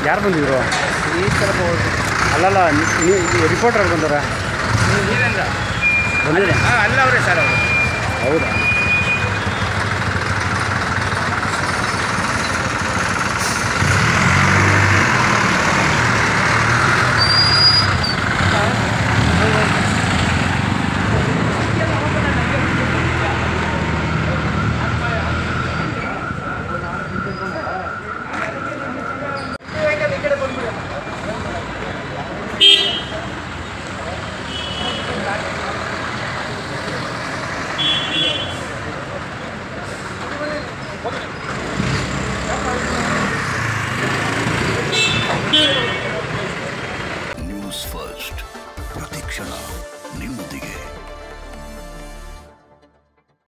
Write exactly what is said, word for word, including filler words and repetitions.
ಯಾರು ಬಂದಿದ್ರು? ಈ ಥರ ಅಲ್ಲಲ್ಲ ರಿಪೋರ್ಟರ್ ಬಂದವ್ರ ನೀವೇಂದ್ರ ಬಂದಿಲ್ಲ? ಹಾಂ ಅಲ್ಲ ಅವರೇ ಸರ್ ಅವರು. ಹೌದಾ?